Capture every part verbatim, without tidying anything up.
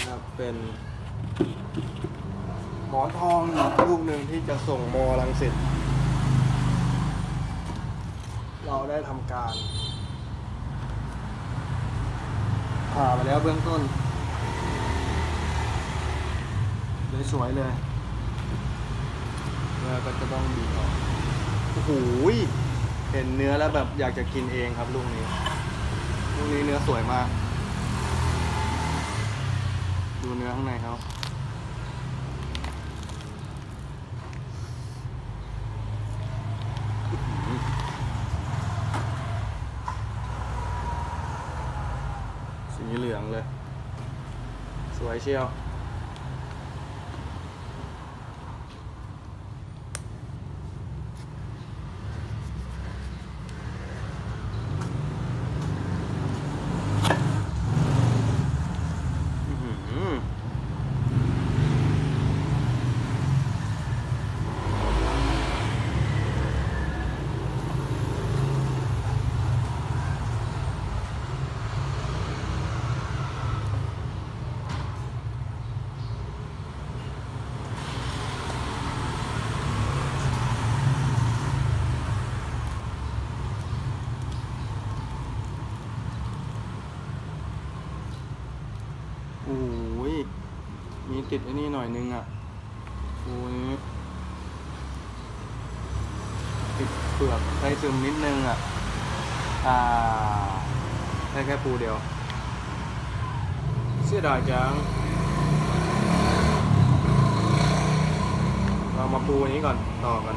ครับเป็นหมอนทองลูกหนึ่งที่จะส่งมอรังสิตเราได้ทำการผ่าไปแล้วเบื้องต้นเลยสวยเลยแล้วก็จะต้องบีบออกโอ้โหเห็นเนื้อแล้วแบบอยากจะกินเองครับลูกนี้ลูกนี้เนื้อสวยมากดูเนื้อข้างในเขาสีเหลืองเลยสวยเชียวโอ้ยมีติดไอ้นี่หน่อยนึงอ่ะโอ้ยติดเปลือกไส้ซึมนิดนึงอ่ะอ่าได้แค่ปูเดียวเสียดายจังเรามาปูอันนี้ก่อนต่อกัน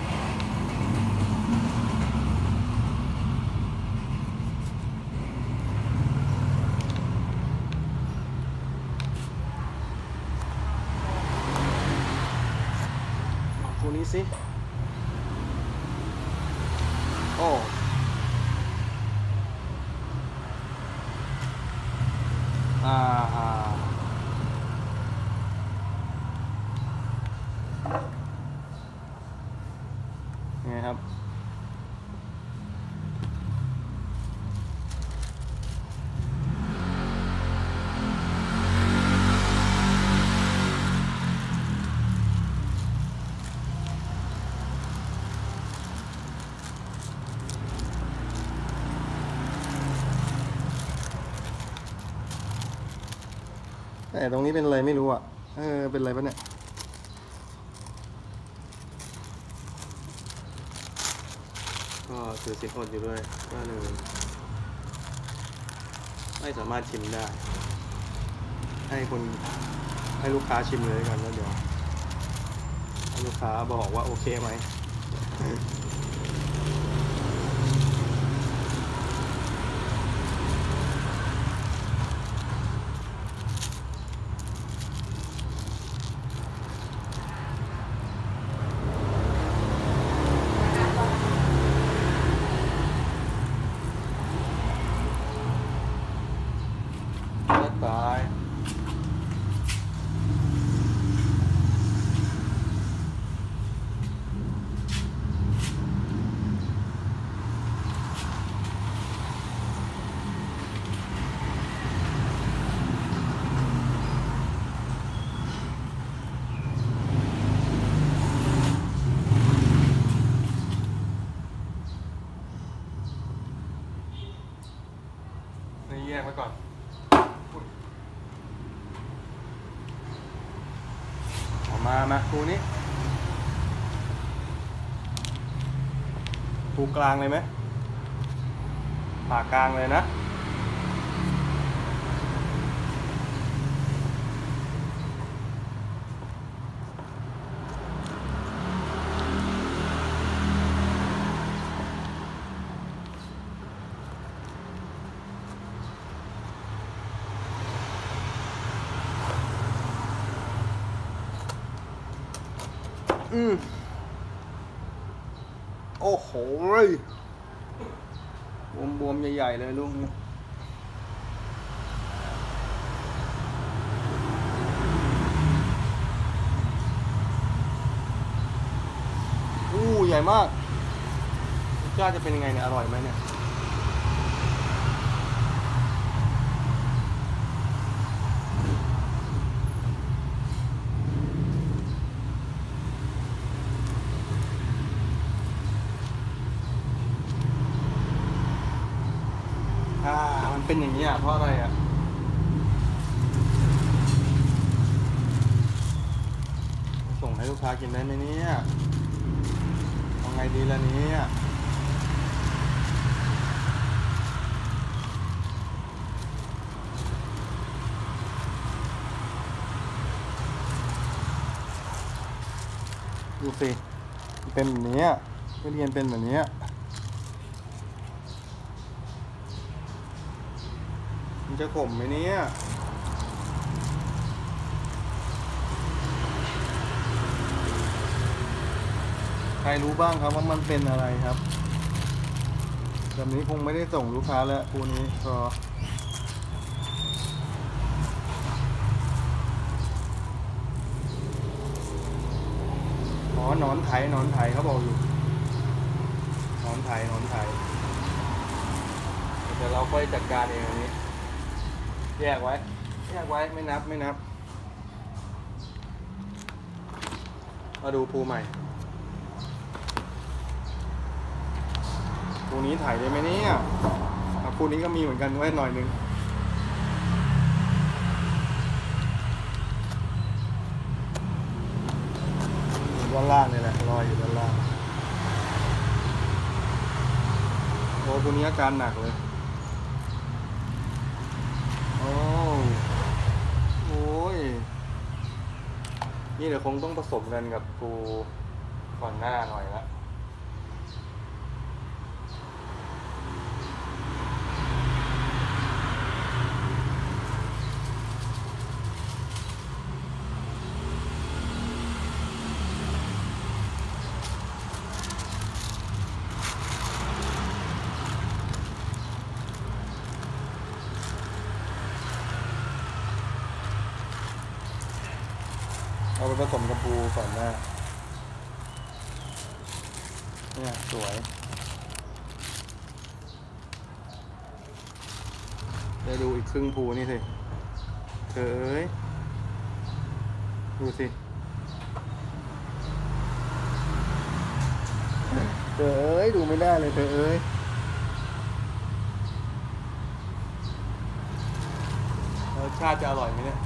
ปูนี้สิโอ้อ่าฮะไงครับแต่ตรงนี้เป็นอะไรไม่รู้อ่ะเออเป็นอะไรปะเนี่ยก็ถือสินอดอยู่ด้วยก็เลยไม่สามารถชิมได้ให้คนให้ลูกค้าชิมเลยกันแล้วเดี๋ยวให้ลูกค้าบอกว่าโอเคไหมตายนี่แยกไว้ก่อนมามาปูนี้ปูกลางเลยไหมผ่ากลางเลยนะอืมโอ้โหบวมๆใหญ่ๆเลยลูกนี้อู้ใหญ่มากรสชาติจะเป็นยังไงเนี่ยอร่อยไหมเนี่ย อเป็นอย่างนี้อ่ะเพราะอะไรอ่ะส่งให้ลูกค้ากินได้ไหมเนี่ยทำไงดีล่ะเนี่ยดูสิเป็นแบบนี้ทุเรียนเป็นแบบนี้มันจะขมไหมเนี่ยใครรู้บ้างครับว่ามันเป็นอะไรครับแบบนี้คงไม่ได้ส่งลูกค้าแล้วปูนี้ก็อ๋อหนอนไถหนอนไถเขาบอกอยู่หนอนไถหนอนไถเดี๋ยวเราค่อยจัดการเองอันนี้แยกไว้แยกไว้ไม่นับไม่นับมาดูภูใหม่ภูนี้ถ่ายได้ไหมเนี่ยภูนี้ก็มีเหมือนกันไว้หน่อยนึงด้านล่างนี่แหละรอยอยู่ด้านล่างโอ้ภูนี้อาการหนักเลยโอ้โอ้ยนี่เดี๋ยวคงต้องผสมกันกับภูก่อนหน้าหน่อยละเอาไปผสมกับภูก่อนหน้าเนี่ยสวยเดี๋ยวดูอีกครึ่งภูนี่สิเธอเอ้ยดูสิเธอเอ้ยดูไม่ได้เลยเธอเอ้ยรสชาติจะอร่อยไหมเนี่ย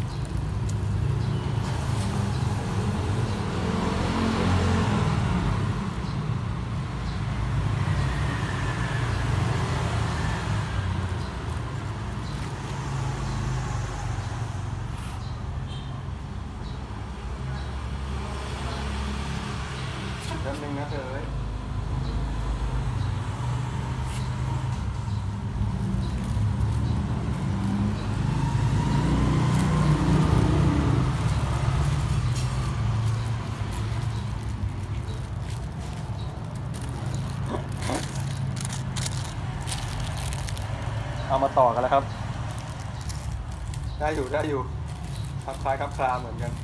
แป๊บนึงนะเธอเอ้ยเอามาต่อกันแล้วครับได้อยู่ได้อยู่คลับคล้ายคลับคลาเหมือนกัน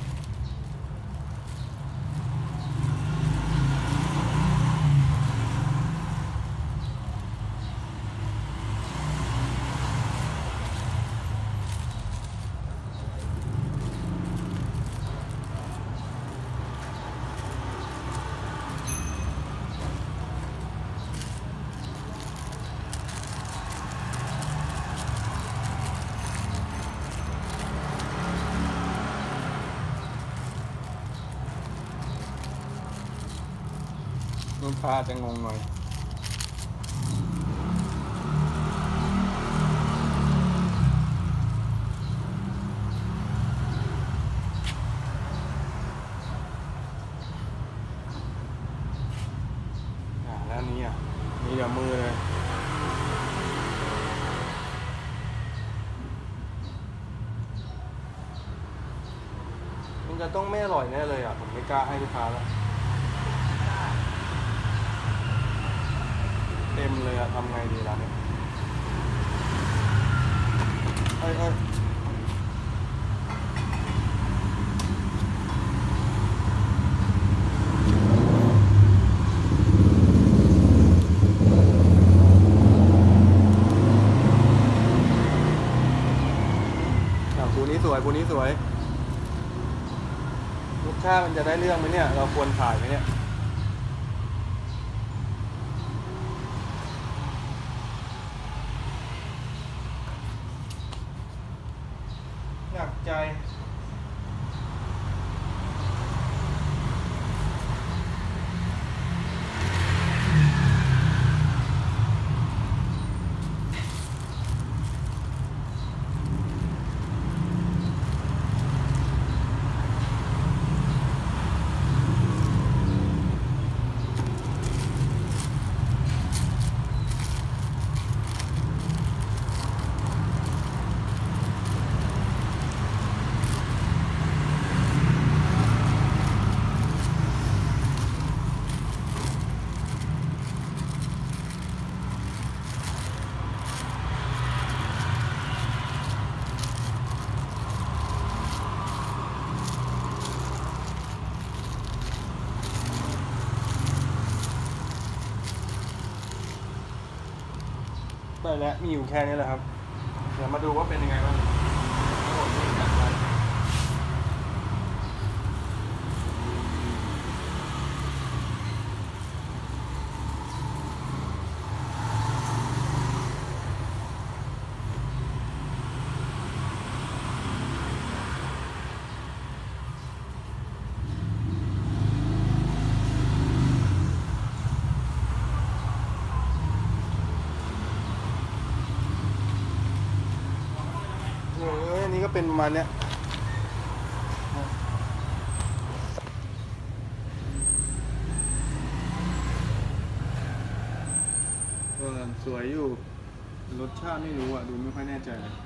ลูกค้าจะงงหน่อยอ่าแล้วนี้อ่ะมีเดี๋ยวมือเลยมันจะต้องไม่อร่อยแน่เลยอ่ะผมไม่กล้าให้ลูกค้าแล้วเต็มเลยอะทำไงดีล่ะเนี่ยเอ้ยเอ้ยภูนี้สวยภูนี้สวยรสชาติมันจะได้เรื่องไหมเนี่ยเราควรถ่ายไหมเนี่ยหนักใจได้แล้วมีอยู่แค่นี้แหละครับเดี๋ยวมาดูว่าเป็นยังไงบ้างทั้งหมดที่จัดไว้เอออันนี้ก็เป็นประมาณเนี้ยเออสวยอยู่รสชาติไม่รู้อ่ะดูไม่ค่อยแน่ใจ